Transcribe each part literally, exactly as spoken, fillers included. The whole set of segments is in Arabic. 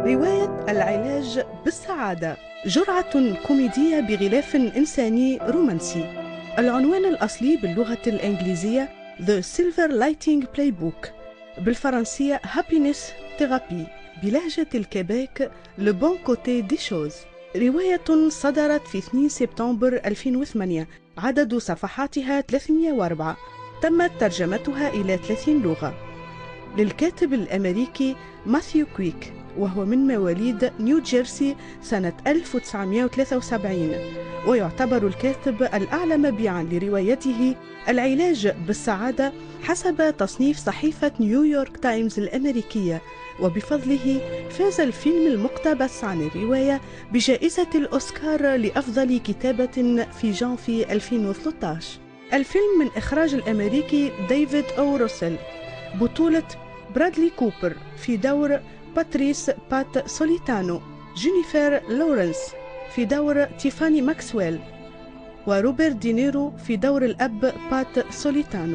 رواية العلاج بالسعادة، جرعة كوميدية بغلاف إنساني رومانسي. العنوان الأصلي باللغة الإنجليزية The Silver Lighting Playbook، بالفرنسية Happiness Therapy، بلهجة الكيبيك Le Bon Côté des Choses. رواية صدرت في اثنين سبتمبر ألفين وثمانية، عدد صفحاتها ثلاثمئة وأربعة، تمت ترجمتها إلى ثلاثين لغة. للكاتب الأمريكي ماثيو كويك، وهو من مواليد نيو جيرسي سنة ألف وتسعمئة وثلاثة وسبعين، ويعتبر الكاتب الأعلى مبيعاً لروايته العلاج بالسعادة حسب تصنيف صحيفة نيويورك تايمز الأمريكية. وبفضله فاز الفيلم المقتبس عن الرواية بجائزة الأوسكار لأفضل كتابة في جانفي ألفين وثلاثة عشر. الفيلم من إخراج الأمريكي ديفيد أو روسل، بطولة برادلي كوبر في دور باتريس بات سوليتانو، جينيفر لورنس في دور تيفاني ماكسويل، وروبرت دينيرو في دور الأب بات سوليتانو.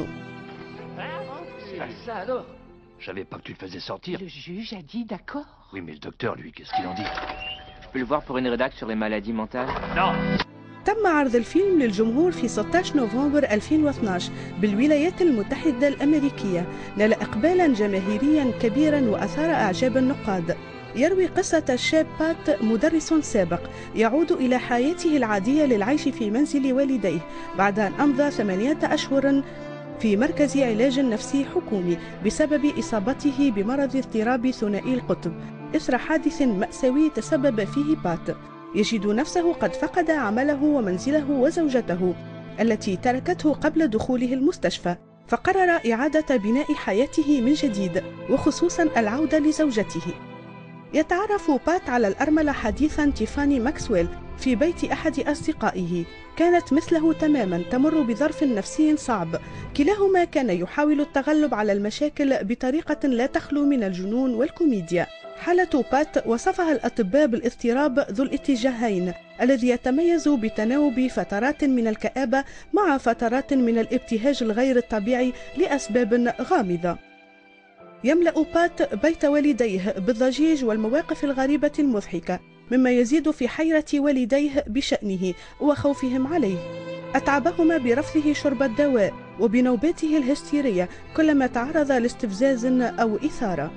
Je savais pas que tu le faisais sortir. Le juge a dit d'accord. Oui, mais le docteur, lui, qu'est-ce qu'il en dit? Je peux le voir pour une rédac sur les maladies mentales? Non. تم عرض الفيلم للجمهور في ستة عشر نوفمبر ألفين واثني عشر بالولايات المتحدة الأمريكية، نال إقبالا جماهيريا كبيرا وأثار إعجاب النقاد. يروي قصة الشاب بات، مدرس سابق يعود إلى حياته العادية للعيش في منزل والديه بعد أن أمضى ثمانية أشهر في مركز علاج نفسي حكومي بسبب إصابته بمرض اضطراب ثنائي القطب إثر حادث مأساوي تسبب فيه بات. يجد نفسه قد فقد عمله ومنزله وزوجته التي تركته قبل دخوله المستشفى، فقرر إعادة بناء حياته من جديد، وخصوصا العودة لزوجته. يتعرف بات على الأرملة حديثا تيفاني ماكسويل في بيت أحد أصدقائه، كانت مثله تماما تمر بظرف نفسي صعب. كلاهما كان يحاول التغلب على المشاكل بطريقة لا تخلو من الجنون والكوميديا. حالة بات وصفها الأطباء بالاضطراب ذو الاتجاهين، الذي يتميز بتناوب فترات من الكآبة مع فترات من الابتهاج الغير الطبيعي لأسباب غامضة. يملأ بات بيت والديه بالضجيج والمواقف الغريبة المضحكة، مما يزيد في حيرة والديه بشأنه وخوفهم عليه. أتعبهما برفضه شرب الدواء وبنوباته الهستيرية كلما تعرض لاستفزاز أو إثارة.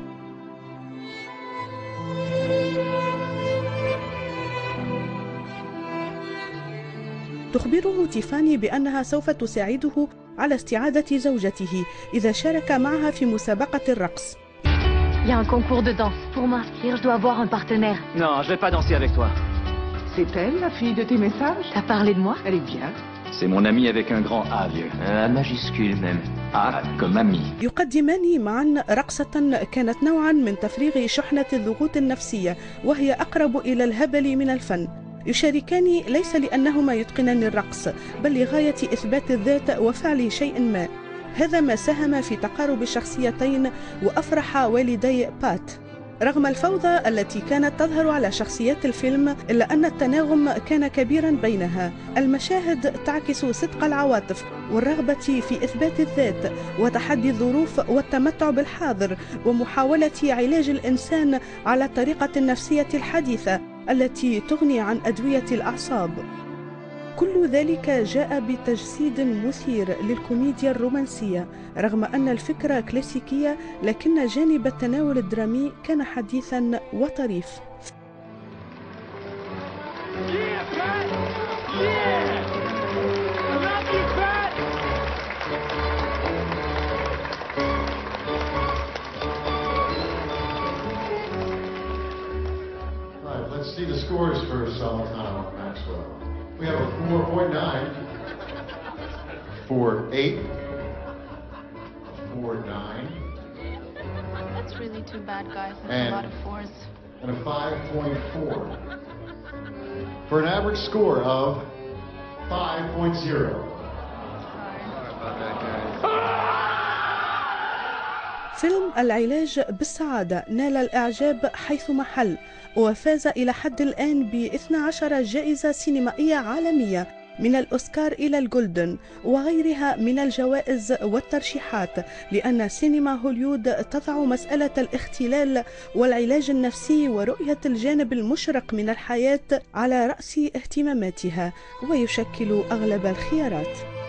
تخبره تيفاني بأنها سوف تساعده على استعادة زوجته إذا شارك معها في مسابقة الرقص. Il y a un concours de danse. Pour m'inscrire, je dois avoir un partenaire. Non, je vais pas danser avec toi. C'est elle, la fille de tes messages? T'as parlé de moi? Elle est bien. C'est mon ami avec un grand A, vieux. Un majuscule même. A comme ami. يقدمان معا رقصة كانت نوعا من تفريغ شحنة الضغوط النفسية، وهي أقرب إلى الهبل من الفن. يشاركان ليس لأنهما يتقنان الرقص، بل لغاية إثبات الذات وفعل شيء ما. هذا ما ساهم في تقارب الشخصيتين وأفرح والدي بات. رغم الفوضى التي كانت تظهر على شخصيات الفيلم، إلا أن التناغم كان كبيرا بينها. المشاهد تعكس صدق العواطف والرغبة في إثبات الذات وتحدي الظروف والتمتع بالحاضر ومحاولة علاج الإنسان على الطريقة النفسية الحديثة التي تغني عن أدوية الأعصاب. كل ذلك جاء بتجسيد مثير للكوميديا الرومانسية. رغم أن الفكرة كلاسيكية، لكن جانب التناول الدرامي كان حديثا وطريف. Let's see the scores for Solitano Maxwell. We have a four point nine, four eight, four nine. That's really too bad, guys. There's And- a lot of fours. And a five point four. For an average score of five point zero. فيلم العلاج بالسعادة نال الإعجاب حيث محل، وفاز إلى حد الآن ب اثنتي عشرة جائزة سينمائية عالمية، من الأوسكار إلى الجولدن وغيرها من الجوائز والترشيحات، لأن سينما هوليود تضع مسألة الاختلال والعلاج النفسي ورؤية الجانب المشرق من الحياة على رأس اهتماماتها ويشكل أغلب الخيارات.